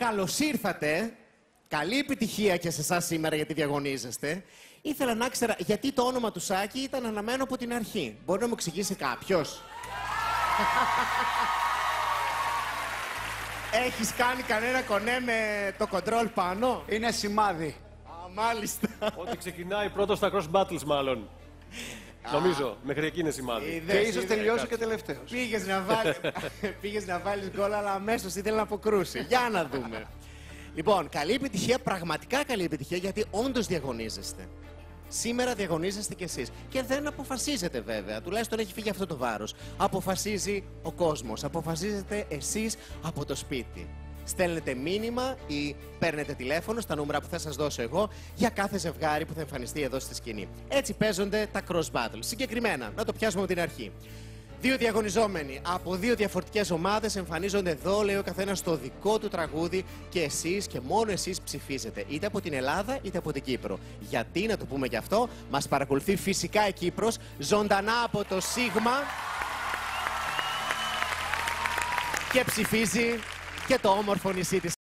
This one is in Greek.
καλώς ήρθατε. Καλή επιτυχία και σε εσάς σήμερα γιατί διαγωνίζεστε. Ήθελα να ξέρω γιατί το όνομα του Σάκη ήταν αναμένο από την αρχή. Μπορεί να μου εξηγήσει κάποιος? Έχεις κάνει κανένα κονέ με το κοντρόλ πάνω? Είναι σημάδι. Α, μάλιστα. Ότι ξεκινάει πρώτο στα cross battles, μάλλον. Νομίζω, μέχρι εκεί είναι σημάδι. Και ίσως τελειώσει και τελευταίος. Πήγες να βάλεις γκολ, αλλά αμέσως ήθελε να αποκρούσει. Για να δούμε. Λοιπόν, καλή επιτυχία, πραγματικά καλή επιτυχία, γιατί όντως διαγωνίζεστε. Σήμερα διαγωνίζεστε κι εσείς. Και δεν αποφασίζετε βέβαια, τουλάχιστον έχει φύγει αυτό το βάρος. Αποφασίζει ο κόσμος, αποφασίζετε εσείς από το σπίτι. Στέλνετε μήνυμα ή παίρνετε τηλέφωνο στα νούμερα που θα σας δώσω εγώ για κάθε ζευγάρι που θα εμφανιστεί εδώ στη σκηνή. Έτσι παίζονται τα cross battles. Συγκεκριμένα, να το πιάσουμε από την αρχή. Δύο διαγωνιζόμενοι από δύο διαφορετικές ομάδες εμφανίζονται εδώ, λέει ο καθένας το δικό του τραγούδι και εσείς και μόνο εσείς ψηφίζετε. Είτε από την Ελλάδα είτε από την Κύπρο. Γιατί, να το πούμε γι' αυτό, μας παρακολουθεί φυσικά η Κύπρος, ζωντανά από το Σίγμα και ψηφίζει και το όμορφο νησί της.